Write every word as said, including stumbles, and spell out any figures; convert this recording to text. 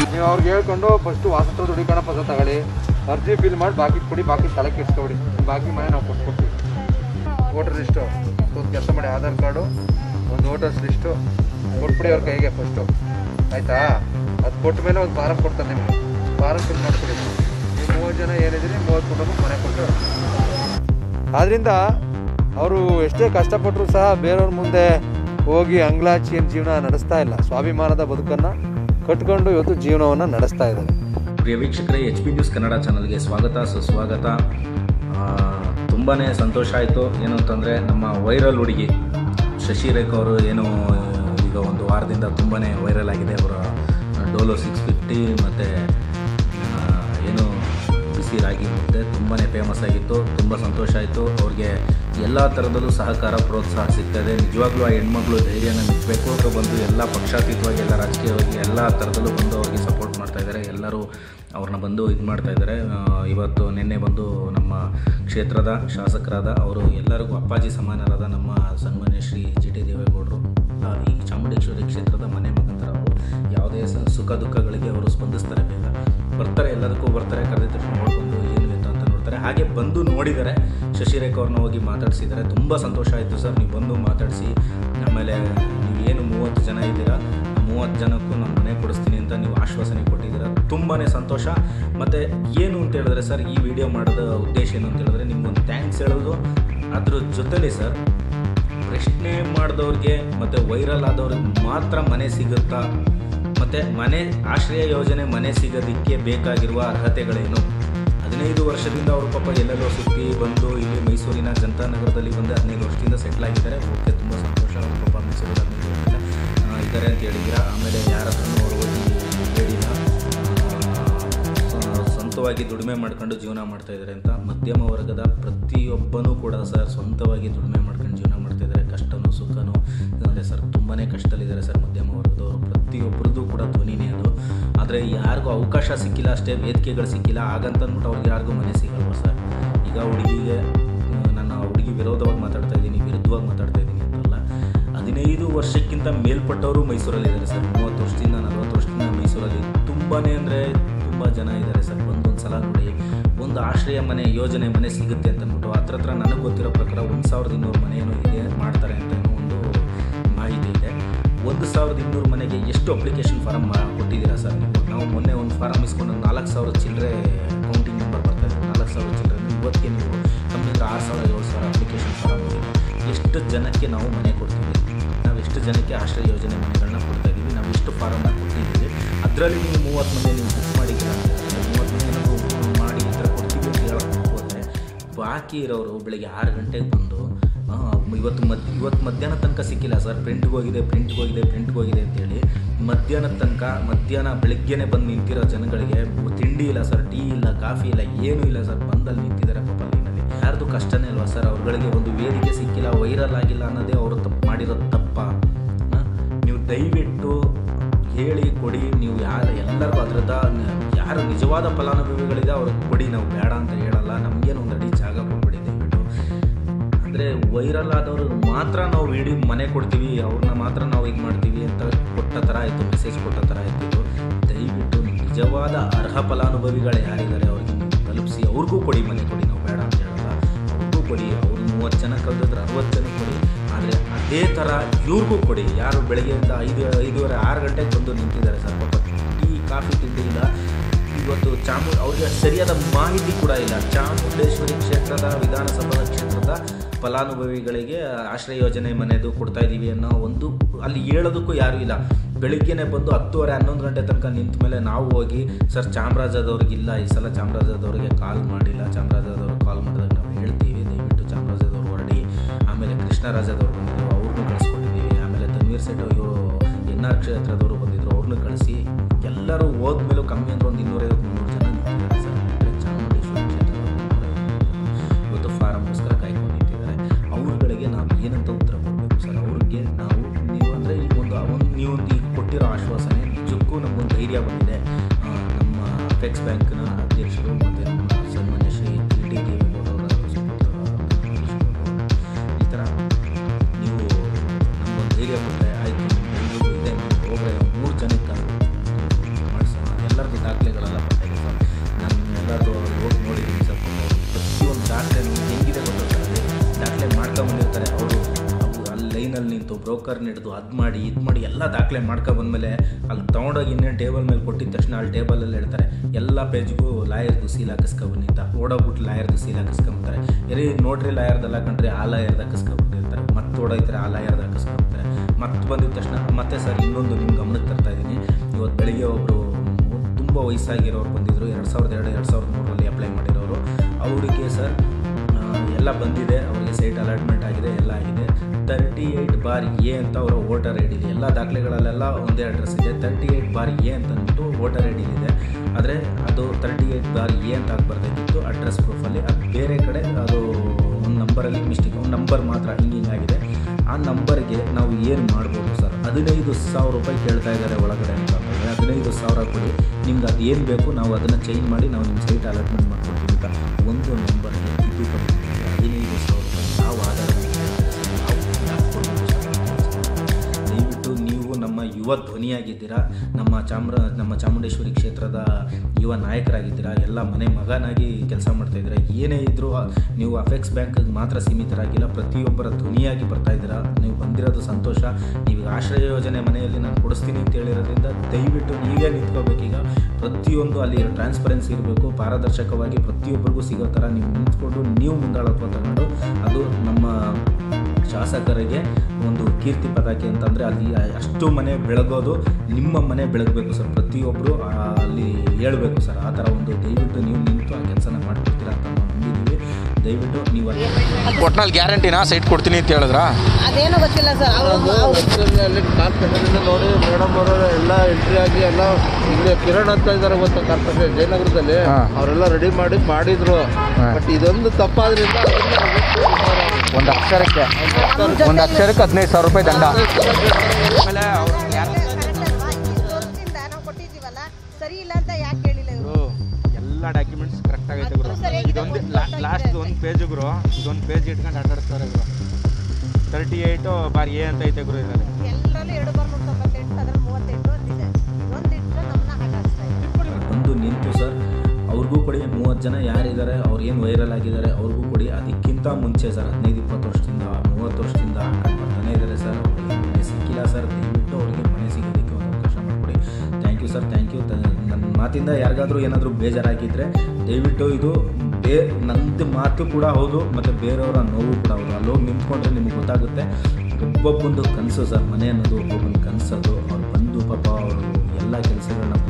ನೀವು ಅವ್ರಿಗೆ ಹೇಳ್ಕೊಂಡು ಫಸ್ಟು ವಾಸತ್ರ ದುಡಿಕೋಣ ಪದ ತಗೊಳ್ಳಿ, ಅರ್ಜಿ ಫಿಲ್ ಮಾಡಿ ಬಾಕಿ ಕೊಡಿ, ಬಾಕಿ ತಲೆ ಕೆಡ್ಸ್ಕೊಬಿಡಿ, ಬಾಕಿ ಮನೆ ನಾವು ಕೊಟ್ಕೊಡ್ತೀವಿ. ವೋಟರ್ ಲಿಸ್ಟು ಒಂದು ಕೆಲಸ ಮಾಡಿ, ಆಧಾರ್ ಕಾರ್ಡು ಒಂದು ವೋಟರ್ಸ್ ಲಿಸ್ಟು ಕೊಟ್ಬಿಡಿ ಅವ್ರ ಕೈಗೆ ಫಸ್ಟು, ಆಯಿತಾ? ಅದು ಕೊಟ್ಟ ಮೇಲೆ ಒಂದು ಫಾರಮ್ ಕೊಡ್ತಾರೆ ನಿಮಗೆ, ಫಾರಮ್ ಫಿಲ್ ಮಾಡಿಕೊಡಿ. ನೀವು ಮೂವತ್ತು ಜನ ಏನಿದ್ದೀರಿ ಮೂವತ್ತು ಕುಟುಂಬ ಮನೆ ಕೊಟ್ಟು. ಆದ್ದರಿಂದ ಅವರು ಎಷ್ಟೇ ಕಷ್ಟಪಟ್ಟರು ಸಹ ಬೇರೆಯವ್ರ ಮುಂದೆ ಹೋಗಿ ಅಂಗ್ಲಾಚಿ ಏನು ಜೀವನ ನಡೆಸ್ತಾ ಇಲ್ಲ, ಸ್ವಾಭಿಮಾನದ ಬದುಕನ್ನು ಕಟ್ಕೊಂಡು ಇವತ್ತು ಜೀವನವನ್ನು ನಡೆಸ್ತಾ ಇದ್ದಾರೆ. ಪ್ರಿಯ ವೀಕ್ಷಕರೇ, ಎಚ್ ಪಿ ನ್ಯೂಸ್ ಕನ್ನಡ ಚಾನಲ್ಗೆ ಸ್ವಾಗತ ಸುಸ್ವಾಗತ. ತುಂಬಾ ಸಂತೋಷ ಆಯಿತು. ಏನು ಅಂತಂದರೆ ನಮ್ಮ ವೈರಲ್ ಹುಡುಗಿ ಶಶಿರೇಖಾ ಅವರು ಏನು ಈಗ ಒಂದು ವಾರದಿಂದ ತುಂಬಾ ವೈರಲ್ ಆಗಿದೆ. ಅವರ ಡೋಲೋ ಸಿಕ್ಸ್ ಫಿಫ್ಟಿ ಮತ್ತು ಏನು ಬಿಸಿ ರಾಗಿ ಮುದ್ದೆ ತುಂಬಾ ಫೇಮಸ್ ಆಗಿತ್ತು. ತುಂಬ ಸಂತೋಷ ಆಯಿತು. ಅವ್ರಿಗೆ ಎಲ್ಲ ಥರದಲ್ಲೂ ಸಹಕಾರ ಪ್ರೋತ್ಸಾಹ ಸಿಗ್ತದೆ. ನಿಜವಾಗ್ಲೂ ಆ ಹೆಣ್ಮಕ್ಳು ಧೈರ್ಯನ ಮೆಚ್ಚಬೇಕು. ಅವರು ಬಂದು ಎಲ್ಲ ಪಕ್ಷಾತೀತವಾಗಿ ಎಲ್ಲ ರಾಜಕೀಯವಾಗಿ ಎಲ್ಲ ಥರದಲ್ಲೂ ಬಂದು ಅವ್ರಿಗೆ ಸಪೋರ್ಟ್ ಮಾಡ್ತಾಯಿದ್ದಾರೆ. ಎಲ್ಲರೂ ಅವ್ರನ್ನ ಬಂದು ಇದು ಮಾಡ್ತಾಯಿದ್ದಾರೆ. ಇವತ್ತು ನಿನ್ನೆ ಬಂದು ನಮ್ಮ ಕ್ಷೇತ್ರದ ಶಾಸಕರಾದ ಅವರು ಎಲ್ಲರಿಗೂ ಅಪ್ಪಾಜಿ ಸಮಾನರಾದ ನಮ್ಮ ಸನ್ಮಾನ್ಯ ಶ್ರೀ ಜಿ ಟಿ ದೇವೇಗೌಡರು ಈ ಚಾಮುಂಡೇಶ್ವರಿ ಕ್ಷೇತ್ರದ ಮನೆ ಮಗಂತರ ಅವರು ಯಾವುದೇ ಸುಖ ದುಃಖಗಳಿಗೆ ಅವರು ಸ್ಪಂದಿಸ್ತಾರೆ, ಬೇಗ ಬರ್ತಾರೆ, ಎಲ್ಲದಕ್ಕೂ ಬರ್ತಾರೆ. ಕರೆದ ತಕ್ಷಣ ನೋಡ್ಕೊಂಡು ಏನು ಇತ್ತು ಅಂತ ನೋಡ್ತಾರೆ. ಹಾಗೆ ಬಂದು ನೋಡಿದ್ದಾರೆ, ಶಶಿರೇಖಾ ಅವ್ರನ್ನ ಹೋಗಿ ಮಾತಾಡಿಸಿದ್ದಾರೆ. ತುಂಬ ಸಂತೋಷ ಆಯಿತು ಸರ್, ನೀವು ಬಂದು ಮಾತಾಡಿಸಿ. ಆಮೇಲೆ ನೀವು ಏನು ಮೂವತ್ತು ಜನ ಇದ್ದೀರಾ, ಮೂವತ್ತು ಜನಕ್ಕೂ ನಾನು ಮನೆ ಕೊಡಿಸ್ತೀನಿ ಅಂತ ನೀವು ಆಶ್ವಾಸನೆ ಕೊಟ್ಟಿದ್ದೀರಾ. ತುಂಬಾ ಸಂತೋಷ. ಮತ್ತು ಏನು ಅಂತ ಹೇಳಿದ್ರೆ ಸರ್, ಈ ವಿಡಿಯೋ ಮಾಡೋದ ಉದ್ದೇಶ ಏನು ಅಂತ ಹೇಳಿದ್ರೆ ನಿಮ್ಗೊಂದು ಥ್ಯಾಂಕ್ಸ್ ಹೇಳೋದು. ಅದ್ರ ಜೊತೆಲಿ ಸರ್, ಪ್ರಶ್ನೆ ಮಾಡಿದವ್ರಿಗೆ ಮತ್ತು ವೈರಲ್ ಆದವ್ರಿಗೆ ಮಾತ್ರ ಮನೆ ಸಿಗುತ್ತಾ, ಮತ್ತು ಮನೆ ಆಶ್ರಯ ಯೋಜನೆ ಮನೆ ಸಿಗೋದಕ್ಕೆ ಬೇಕಾಗಿರುವ ಅರ್ಹತೆಗಳೇನು. ಹದಿನೈದು ವರ್ಷದಿಂದ ಅವರು ಪಾಪ ಎಲ್ಲೆಲ್ಲೋ ಸುತ್ತಿ ಬಂದು ಇಲ್ಲಿ ಮೈಸೂರಿನ ಜನತಾ ನಗರದಲ್ಲಿ ಬಂದು ಹದಿನೈದು ವರ್ಷದಿಂದ ಸೆಟ್ಲ್ ಆಗಿದ್ದಾರೆ. ಓಕೆ, ತುಂಬ ಸಂತೋಷ. ಅವರು ಪಾಪ ಮೈಸೂರಲ್ಲಿ ಹದಿನೈದು ವರ್ಷದಿಂದ ಇದ್ದಾರೆ ಅಂತ ಹೇಳಿದ್ದೀರಾ. ಆಮೇಲೆ ಯಾರ ಹತ್ರನೂ ಅವರು ಹೋಗಿ ಹೇಳಿಲ್ಲ, ಸ್ವಂತವಾಗಿ ದುಡಿಮೆ ಮಾಡ್ಕೊಂಡು ಜೀವನ ಮಾಡ್ತಾಯಿದ್ದಾರೆ ಅಂತ. ಮಧ್ಯಮ ವರ್ಗದ ಪ್ರತಿಯೊಬ್ಬನೂ ಕೂಡ ಸರ್ ಸ್ವಂತವಾಗಿ ದುಡಿಮೆ ಮಾಡ್ಕೊಂಡು ಜೀವನ ಮಾಡ್ತಾಯಿದ್ದಾರೆ. ಕಷ್ಟನೂ ಸುಖನೂ ಅಂದರೆ ಸರ್ ತುಂಬಾ ಕಷ್ಟದಲ್ಲಿದ್ದಾರೆ ಸರ್ ಮಧ್ಯಮ ವರ್ಗದವರು. ಪ್ರತಿಯೊಬ್ಬರದ್ದು ಕೂಡ ಧ್ವನಿನೇ ಅದು. ಆದರೆ ಯಾರಿಗೂ ಅವಕಾಶ ಸಿಕ್ಕಿಲ್ಲ ಅಷ್ಟೇ, ವೇದಿಕೆಗಳು ಸಿಕ್ಕಿಲ್ಲ. ಹಾಗಂತ ಅಂದ್ಬಿಟ್ಟು ಅವ್ರಿಗೆ ಯಾರಿಗೂ ಮನೆ ಸಿಗಲ್ವ ಸರ್? ಈಗ ಹುಡುಗಿಗೆ ನಾನು ಹುಡುಗಿ ವಿರೋಧವಾಗಿ ಮಾತಾಡ್ತಾ ಇದ್ದೀನಿ, ವಿರುದ್ಧವಾಗಿ ಮಾತಾಡ್ತಾ ಇದ್ದೀನಿ ಅಂತಲ್ಲ. ಹದಿನೈದು ವರ್ಷಕ್ಕಿಂತ ಮೇಲ್ಪಟ್ಟವರು ಮೈಸೂರಲ್ಲಿದ್ದಾರೆ ಸರ್. ಮೂವತ್ತು ವರ್ಷದಿಂದ ನಲ್ವತ್ತು ವರ್ಷದಿಂದ ಮೈಸೂರಲ್ಲಿ ತುಂಬಾ ಅಂದರೆ ತುಂಬ ಜನ ಇದ್ದಾರೆ ಸರ್. ಒಂದೊಂದು ಸಲ ನೋಡಿ, ಒಂದು ಆಶ್ರಯ ಮನೆ ಯೋಜನೆ ಮನೆ ಸಿಗುತ್ತೆ ಅಂತ ಅಂದ್ಬಿಟ್ಟು ಹತ್ರ ಹತ್ರ ನನಗೆ ಗೊತ್ತಿರೋ ಪ್ರಕಾರ ಒಂದು ಸಾವಿರದ ಇನ್ನೂರು ಮನೆಯೂ ಇದೆ ಮಾಡ್ತಾರೆ ಅಂತ ಒಂದು ಮಾಹಿತಿ ಇದೆ. ಒಂದು ಸಾವಿರದ ಇನ್ನೂರು ಮನೆಗೆ ಎಷ್ಟು ಅಪ್ಲಿಕೇಶನ್ ಫಾರಮ್ ಕೊಟ್ಟಿದ್ದೀರಾ ಸರ್ ನೀವು? ನಾವು ಮೊನ್ನೆ ಒಂದು ಫಾರಮ್ ಇಸ್ಕೊಂಡು ನಾಲ್ಕು ಸಾವಿರ ಚಿಲ್ಲರೆ ಕೌಂಟಿಂಗ್ ನಂಬರ್ ಬರ್ತಾಯಿದೆ. ನಾಲ್ಕು ಸಾವಿರ ಚಿಲ್ಲರೆ ಇವತ್ತಿಗೆ ನೀವು ಕಮ್ಮಿ ಅಂದರೆ ಆರು ಸಾವಿರ ಏಳು ಸಾವಿರ ಅಪ್ಲಿಕೇಶನ್ ಫಾರಮ್ ಇದೆ. ಎಷ್ಟು ಜನಕ್ಕೆ ನಾವು ಮನೆ ಕೊಡ್ತೀವಿ, ನಾವು ಎಷ್ಟು ಜನಕ್ಕೆ ಆಶ್ರಯ ಯೋಜನೆ ಮನೆಗಳನ್ನ ಕೊಡ್ತಾ ಇದ್ದೀವಿ, ನಾವು ಎಷ್ಟು ಫಾರಮ್ನ ಕೊಟ್ಟಿದ್ದೀವಿ. ಅದರಲ್ಲಿ ನೀವು ಮೂವತ್ತು ಮನೆ ನೀವು ಬುಕ್ ಮಾಡಿದ್ದೀರಾ ಅಂತ ಹೇಳಿದ್ರೆ, ಮೂವತ್ತು ಮನೆ ನಾವು ಮಾಡಿ ಈ ಥರ ಕೊಡ್ತೀವಿ ಅಂತ ಹೇಳೋಕ್ಕೆ ಹೋದರೆ, ಬಾಕಿ ಇರೋರು ಬೆಳಗ್ಗೆ ಆರು ಗಂಟೆಗೆ ಬಂದು ಇವತ್ತು ಮಧ್ಯ ಇವತ್ತು ಮಧ್ಯಾಹ್ನ ತನಕ ಸಿಕ್ಕಿಲ್ಲ ಸರ್, ಪ್ರಿಂಟ್ಗೆ ಹೋಗಿದೆ ಪ್ರಿಂಟ್ಗೆ ಹೋಗಿದೆ ಪ್ರಿಂಟ್ಗೆ ಹೋಗಿದೆ ಅಂತೇಳಿ ಮಧ್ಯಾಹ್ನದ ತನಕ ಮಧ್ಯಾಹ್ನ ಬೆಳಗ್ಗೆನೇ ಬಂದು ನಿಂತಿರೋ ಜನಗಳಿಗೆ ತಿಂಡಿ ಇಲ್ಲ ಸರ್, ಟೀ ಇಲ್ಲ, ಕಾಫಿ ಇಲ್ಲ, ಏನೂ ಇಲ್ಲ ಸರ್. ಬಂದಲ್ಲಿ ನಿಂತಿದ್ದಾರೆ ಪಾಪ ಲೈನಲ್ಲಿ. ಯಾರ್ದು ಕಷ್ಟನೇ ಅಲ್ವಾ ಸರ್? ಅವ್ರುಗಳಿಗೆ ಒಂದು ವೇದಿಕೆ ಸಿಕ್ಕಿಲ್ಲ, ವೈರಲ್ ಆಗಿಲ್ಲ ಅನ್ನೋದೇ ಅವರು ತಪ್ಪು ಮಾಡಿರೋದು ತಪ್ಪ. ನೀವು ದಯವಿಟ್ಟು ಹೇಳಿ ಕೊಡಿ. ನೀವು ಯಾರು ಎಲ್ಲರಿಗೂ ಅದರದ ಯಾರು ನಿಜವಾದ ಫಲಾನುಭವಿಗಳಿದೆ ಅವ್ರಿಗೆ ಕೊಡಿ, ನಾವು ಬೇಡ ಅಂತ ಹೇಳಲ್ಲ. ನಮಗೇನು ಒಂದು ಅಡಿ ಜಾಗ ಕೊಡ್ಬೇಡಿ ದಯವಿಟ್ಟು. ಅಂದರೆ ವೈರಲ್ ಆದವರು ಮಾತ್ರ ನಾವು ವಿಡಿಯೋ ಮನೆ ಕೊಡ್ತೀವಿ, ಅವ್ರನ್ನ ಮಾತ್ರ ನಾವು ಇದು ಮಾಡ್ತೀವಿ ಅಂತ ಕೊಟ್ಟ ಥರ ಆಯಿತು, ಮೆಸೇಜ್ ಕೊಟ್ಟ ಥರ ಆಯಿತು. ದಯವಿಟ್ಟು ನಿಜವಾದ ಅರ್ಹ ಫಲಾನುಭವಿಗಳು ಯಾರಿದ್ದಾರೆ ಅವ್ರಿಗೆ ನೀವು ತಲುಪಿಸಿ ಅವ್ರಿಗೂ ಕೊಡಿ, ಮನೆ ಕೊಡಿ, ನಾವು ಬೇಡ ಅಂತ ಹೇಳಲ್ಲ. ಅವ್ರಿಗೂ ಕೊಡಿ. ಅವ್ರು ಮೂವತ್ತು ಜನ ಕಳೆದಿದ್ರೆ ಅರವತ್ತು ಜನ ಕೊಡಿ. ಆದರೆ ಅದೇ ಥರ ಇವ್ರಿಗೂ ಕೊಡಿ. ಯಾರು ಬೆಳಗ್ಗೆಯಿಂದ ಐದು ಐದೂವರೆ ಆರು ಗಂಟೆಗೆ ಬಂದು ನಿಂತಿದ್ದಾರೆ ಸರ್, ಪಾಪ ಟೀ ಕಾಫಿ ತಿಂಡಿ ಇಲ್ಲ. ಇವತ್ತು ಚಾಮು ಅವ್ರಿಗೆ ಸರಿಯಾದ ಮಾಹಿತಿ ಕೂಡ ಇಲ್ಲ. ಚಾಮುಂಡೇಶ್ವರಿ ಕ್ಷೇತ್ರದ ವಿಧಾನಸಭಾ ಕ್ಷೇತ್ರದ ಫಲಾನುಭವಿಗಳಿಗೆ ಆಶ್ರಯ ಯೋಜನೆ ಮನೆದು ಕೊಡ್ತಾ ಇದ್ದೀವಿ ಅನ್ನೋ ಒಂದು ಅಲ್ಲಿ ಹೇಳೋದಕ್ಕೂ ಯಾರೂ ಇಲ್ಲ. ಬೆಳಿಗ್ಗೆನೇ ಬಂದು ಹತ್ತುವರೆ ಹನ್ನೊಂದು ಗಂಟೆ ತನಕ ನಿಂತ ಮೇಲೆ ನಾವು ಹೋಗಿ ಸರ್ ಚಾಮರಾಜದವ್ರಿಗಿಲ್ಲ, ಈ ಸಲ ಚಾಮರಾಜದವ್ರಿಗೆ ಕಾಲ್ ಮಾಡಿಲ್ಲ, ಚಾಮರಾಜದವ್ರಿಗೆ ಕಾಲ್ ಮಾಡಿದಾಗ ನಾವು ಹೇಳ್ತೀವಿ, ದಯವಿಟ್ಟು ಚಾಮರಾಜದವ್ರು ಹೊರಡಿ. ಆಮೇಲೆ ಕೃಷ್ಣರಾಜದವ್ರು ಬಂದಿದ್ರು, ಅವ್ರನ್ನೂ ಕಳಿಸ್ಕೊಟ್ಟಿದ್ದೀವಿ. ಆಮೇಲೆ ತನ್ವೀರ್ ಸೇಠ್ ಇವರು ಎನ್ ಆರ್ ಕ್ಷೇತ್ರದವರು ಬಂದಿದ್ದರು, ಅವ್ರನ್ನೂ ಕಳಿಸಿ. ಎಲ್ಲರೂ ಹೋದ್ಮೇಲೂ ಕಮ್ಮಿ ಅಂದ್ರೆ ಒಂದು ಇನ್ನೂರೈವತ್ತು ಮುನ್ನೂರು ಜನ ನಿಂತಿದ್ದಾರೆ ಸರ್. ಚಾಮುಂಡೇಶ್ವರಿ ಕ್ಷೇತ್ರದಲ್ಲಿ ಇವತ್ತು ಫಾರಮ್ಗೋಸ್ಕರ ಕಾಯ್ಕೊಂಡು ನಿಂತಿದ್ದಾರೆ. ಅವ್ರುಗಳಿಗೆ ನಾವು ಏನಂತ ಉತ್ತರ ಕೊಡಬೇಕು ಸರ್? ಅವ್ರಿಗೆ ನಾವು ನೀವು ಅಂದರೆ ಈ ಒಂದು ಒಂದು ನೀವು ಈಗ ಕೊಟ್ಟಿರೋ ಆಶ್ವಾಸನೆ ನಿಜಕ್ಕೂ ನಮಗೊಂದು ಧೈರ್ಯ ಬಂದಿದೆ. ನಮ್ಮ ಅಪೆಕ್ಸ್ ಬ್ಯಾಂಕ್ನ ಅಧ್ಯಕ್ಷರು ಮತ್ತು ನಮ್ಮ ಸನ್ಮಾನ್ಯ ಶ್ರೀ ಜಿ ಟಿ ದೇವೇಗೌಡರ ಈ ಥರ ನೀವು ನಮಗೊಂದು ಧೈರ್ಯ ಕೊಟ್ಟರೆ ಆಯಿತು, ಎಲ್ರಿಗೂ ಇದೆ, ಹೋಗ್ರೆ ಮೂರು ಜನಕ್ಕೆ ಮಾಡಿಸೋಣ, ಥರದ್ದು ದಾಖಲೆಗಳೆಲ್ಲ ಬರ್ತಾಯಿದೆ ಸರ್. ನಾನು ಎಲ್ಲರೂ ಹೋಗಿ ನೋಡಿದ್ದೀನಿ ಸರ್. ಪ್ರತಿಯೊಂದು ದಾಖಲೆ ಹೆಂಗಿದೆ ಗೊತ್ತಾ ಸರ್, ಅಲ್ಲಿ ದಾಖಲೆ ಮಾಡ್ಕೊಂಬಂದಿರ್ತಾರೆ ಅವರು. ಅವು ಅಲ್ಲಿ ಲೈನಲ್ಲಿ ನಿಂತು ಬ್ರೋಕರ್ನ ಹಿಡಿದು ಅದು ಮಾಡಿ ಇದು ಮಾಡಿ ಎಲ್ಲ ದಾಖಲೆ ಮಾಡ್ಕೊಬಂದ್ಮೇಲೆ ಅಲ್ಲಿ ತೊಗೊಂಡೋಗಿ ಇನ್ನೇನು ಟೇಬಲ್ ಮೇಲೆ ಕೊಟ್ಟಿದ ತಕ್ಷಣ ಅಲ್ಲಿ ಟೇಬಲಲ್ಲಿ ಹೇಳ್ತಾರೆ ಎಲ್ಲ ಪೇಜ್ಗೂ ಲಾಯರ್ದು ಸೀಲ್ ಹಾಕಿಸ್ಕೊಬನ್ನಿಂತ. ಓಡೋಗ್ಬಿಟ್ಟು ಲಾಯರ್ದು ಸೀಲ್ ಹಾಕಿಸ್ಕೊಂತಾರೆ. ಎರಿ ನೋಡ್ರಿ ಲಾಯರ್ದೆಲ್ಲ ಕಂಡ್ರೆ ಆ ಲಾಯರ್ದು ಹಾಕಿಸ್ಕೊಂಬಿಟ್ಟಿರ್ತಾರೆ. ಮತ್ತೆ ಓಡೋಯ್ತಾರೆ ಆ ಲಾಯರ್ದು ಹಾಕಿಸ್ಕೊಂತಾರೆ. ಮತ್ತೆ ಬಂದಿದ ತಕ್ಷಣ ಮತ್ತೆ ಸರ್ ಇನ್ನೊಂದು ನಿಮ್ಮ ಗಮನಕ್ಕೆ ತರ್ತಾ ಇದ್ದೀನಿ. ಇವತ್ತು ಬೆಳಿಗ್ಗೆ ಒಬ್ಬರು ತುಂಬ ವಯಸ್ಸಾಗಿರೋರು ಬಂದಿದ್ದರು. ಎರಡು ಸಾವಿರದ ಎರಡು ಎರಡು ಸಾವಿರದ ಮೂರರಲ್ಲಿ ಅಪ್ಲೈ ಮಾಡಿರೋರು. ಅವರಿಗೆ ಸರ್ ಎಲ್ಲ ಬಂದಿದೆ, ಅವರಿಗೆ ಸೈಟ್ ಅಲಾಟ್ಮೆಂಟ್ ಆಗಿದೆ, ಎಲ್ಲ ಆಗಿದೆ. ತರ್ಟಿ ಏಯ್ಟ್ ಬಾರ್ ಎ ಅಂತ ಅವರ ವೋಟರ್ ಐ ಡಿಲಿ ಎಲ್ಲ ದಾಖಲೆಗಳಲ್ಲೆಲ್ಲ ಒಂದೇ ಅಡ್ರೆಸ್ ಇದೆ. ತರ್ಟಿ ಏಯ್ಟ್ ಬಾರ್ ಎ ಅಂತ ಅಂದ್ಬಿಟ್ಟು ವೋಟರ್ ಐ ಡಿಲಿದೆ. ಆದರೆ ಅದು ತರ್ಟಿ ಏಯ್ಟ್ ಬಾರ್ ಎ ಅಂತ ಆಗಬಾರ್ದಾಗಿತ್ತು ಅಡ್ರೆಸ್ ಪ್ರೂಫಲ್ಲಿ. ಅದು ಬೇರೆ ಕಡೆ ಅದು ಒಂದು ನಂಬರಲ್ಲಿ ಮಿಸ್ಟೇಕ್, ಒಂದು ನಂಬರ್ ಮಾತ್ರ ಹಿಂಗೆ ಹಿಂಗಾಗಿದೆ. ಆ ನಂಬರ್ಗೆ ನಾವು ಏನು ಮಾಡ್ಬೋದು ಸರ್? ಹದಿನೈದು ಸಾವಿರ ರೂಪಾಯಿ ಕೇಳ್ತಾ ಇದ್ದಾರೆ ಒಳಗಡೆ ಅಂತ ಅಂತಂದರೆ ಹದಿನೈದು ಸಾವಿರ ಕೊಡಿ, ನಿಮ್ಗೆ ಅದು ಏನು ಬೇಕು ನಾವು ಅದನ್ನು ಚೇಂಜ್ ಮಾಡಿ ನಾವು ನಿಮ್ಮ ಸೈಟ್ ಅಲಾಟ್ಮೆಂಟ್ ಮಾಡ್ಕೊಡ್ತೀವಿ ಅಂತ. ಒಂದು ನಂಬರ್ಗೆ ಇದು ಹದಿನೈದು ಸಾವಿರ ರೂಪಾಯಿ ನಾವು ಆಧಾರ ದಯವಿಟ್ಟು ನೀವು ನಮ್ಮ ಯುವ ಧ್ವನಿಯಾಗಿದ್ದೀರಾ, ನಮ್ಮ ಚಾಮರ ನಮ್ಮ ಚಾಮುಂಡೇಶ್ವರಿ ಕ್ಷೇತ್ರದ ಯುವ ನಾಯಕರಾಗಿದ್ದೀರಾ, ಎಲ್ಲ ಮನೆ ಮಗನಾಗಿ ಕೆಲಸ ಮಾಡ್ತಾಯಿದ್ದೀರಾ. ಏನೇ ಇದ್ದರೂ ನೀವು ಅಫೆಕ್ಸ್ ಬ್ಯಾಂಕ್ಗೆ ಮಾತ್ರ ಸೀಮಿತರಾಗಿಲ್ಲ, ಪ್ರತಿಯೊಬ್ಬರ ಧ್ವನಿಯಾಗಿ ಬರ್ತಾಯಿದ್ದೀರಾ. ನೀವು ಬಂದಿರೋದು ಸಂತೋಷ. ನೀವು ಆಶ್ರಯ ಯೋಜನೆ ಮನೆಯಲ್ಲಿ ನಾನು ಕೊಡಿಸ್ತೀನಿ ಅಂತ ಹೇಳಿರೋದ್ರಿಂದ ದಯವಿಟ್ಟು ನೀವೇ ನಿಂತ್ಕೋಬೇಕೀಗ. ಪ್ರತಿಯೊಂದು ಅಲ್ಲಿ ಟ್ರಾನ್ಸ್ಪರೆನ್ಸಿ ಇರಬೇಕು, ಪಾರದರ್ಶಕವಾಗಿ ಪ್ರತಿಯೊಬ್ಬರಿಗೂ ಸಿಗೋ ಥರ ನೀವು ನಿಂತ್ಕೊಂಡು ನೀವು ಮುಂದಾಳತ್ವ ತಗೊಂಡು ಅದು ನಮ್ಮ ಶಾಸಕರಿಗೆ ಒಂದು ಕೀರ್ತಿ ಪತಾಕೆ ಅಂತಂದರೆ ಅಲ್ಲಿ ಅಷ್ಟು ಮನೆ ಬೆಳಗೋದು ನಿಮ್ಮ ಮನೆ ಬೆಳಗಬೇಕು ಸರ್. ಪ್ರತಿಯೊಬ್ಬರು ಅಲ್ಲಿ ಹೇಳಬೇಕು ಸರ್. ಆ ಥರ ಒಂದು ದಯವಿಟ್ಟು ನೀವು ನಿಂತು ಆ ಕೆಲಸನ ಮಾಡ್ಕೊಡ್ತೀರಾ ಅಂತ ನಾವು ನಂಬಿದ್ದೀವಿ. ದಯವಿಟ್ಟು ನೀವು ಒಟ್ನಲ್ಲಿ ಗ್ಯಾರಂಟಿನಾ ಸೈಟ್ ಕೊಡ್ತೀನಿ ಅಂತ ಹೇಳಿದ್ರಾ? ಅದೇನೋ ಗೊತ್ತಿಲ್ಲ ಸರ್. ಅಲ್ಲಿ ಕಾರ್ಪೊರೇಷನ್ ನೋಡಿ ಮೇಡಮ್ ಅವರು ಎಲ್ಲ ಎಂಟ್ರಿ ಆಗಿ ಎಲ್ಲ ಇಲ್ಲಿ ಕಿರಣ್ ಅಂತ ಇದ್ದಾರೆ ಗೊತ್ತಾ ಕಾರ್ಪೊರೇಷನ್ ಜಯನಗರದಲ್ಲಿ, ಅವರೆಲ್ಲ ರೆಡಿ ಮಾಡಿ ಮಾಡಿದ್ರು. ಬಟ್ ಇದೊಂದು ತಪ್ಪಾದ್ರಿಂದ ಒಂದು ಅಕ್ಷರಕ್ಕೆ ಒಂದು ಅಕ್ಷರಕ್ಕೆ ಹದಿನೈದು ಸಾವಿರ ರೂಪಾಯಿ ದಂಡ. ಆಮೇಲೆ ನಾವು ಕೊಟ್ಟಿದ್ದೀವಲ್ಲ ಸರಿ ಇಲ್ಲ ಅಂತ ಯಾಕೆ ಹೇಳಿಲ್ಲ ಇವರು? ಎಲ್ಲ ಡಾಕ್ಯುಮೆಂಟ್ಸ್ ಕರೆಕ್ಟ್ ಆಗೈತೆ ಗುರು. ಇದೊಂದು ಲಾಸ್ಟ್ ಒಂದು ಪೇಜ್ ಗುರು, ಇದೊಂದು ಪೇಜ್ ಇಟ್ಕೊಂಡು ಆಟಾಡ್ತಾರೆ ಗುರು. ತರ್ಟಿ ಏಯ್ಟು ಬಾರ್ ಎ ಅಂತ ಐತೆ ಗುರು ಇದರಲ್ಲಿ. ಎಲ್ಲರಲ್ಲೂ ಎರಡು ಬಾರ್ ನೂರ ತೊಂಬತ್ತೆಂಟು ಅದ್ರಲ್ಲಿ ಮೂವತ್ತೆಂಟು ಅಂತಿದೆ. ಒಂದು ಇಟ್ಟರೆ ನಮ್ಮನ್ನ ಆಟಾಡಿಸ್ತಾ ಇದ್ದಾರೆ. ಒಂದು ನಿಂತು ಸರ್ ಅವ್ರಿಗೂ ಕೊಡಿ. ಮೂವತ್ತು ಜನ ಯಾರಿದ್ದಾರೆ ಅವ್ರು ಏನು ವೈರಲ್ ಆಗಿದ್ದಾರೆ ಅವ್ರಿಗೂ ಕೊಡಿ. ಅದಕ್ಕಿಂತ ಮುಂಚೆ ಸರ್ ಹದಿನೈದು ಇಪ್ಪತ್ತು ವರ್ಷದಿಂದ ಮೂವತ್ತು ವರ್ಷದಿಂದ ಬರ್ತಾನೆ ಇದ್ದಾರೆ ಸರ್. ಅವ್ರಿಗೆ ಮನೆ ಸಿಕ್ಕಿಲ್ಲ ಸರ್. ದಯವಿಟ್ಟು ಅವ್ರಿಗೆ ಮನೆ ಸಿಗೋದಕ್ಕೆ ಒಂದು ಅವಕಾಶ ಮಾಡಿಕೊಡಿ. Thank you sir, thank you. ನನ್ನ ಮಾತಿಂದ ಯಾರಿಗಾದರೂ ಏನಾದರೂ ಬೇಜಾರಾಗಿದ್ದರೆ ದಯವಿಟ್ಟು ಇದು ಬೇ ನಂದು ಮಾತು ಕೂಡ ಹೌದು ಮತ್ತು ಬೇರೆಯವರ ನೋವು ಕೂಡ ಹೌದು. ಅಲ್ಲೋಗಿ ನಿಂತ್ಕೊಂಡ್ರೆ ನಿಮಗೆ ಗೊತ್ತಾಗುತ್ತೆ. ಒಬ್ಬೊಬ್ಬೊಂದು ಕನಸು ಸರ್, ಮನೆ ಅನ್ನೋದು ಒಬ್ಬೊಬ್ಬನ ಕನಸದು. ಅವ್ರು ಬಂದು ಪಾಪ ಅವರು ಎಲ್ಲ ಕೆಲಸಗಳನ್ನ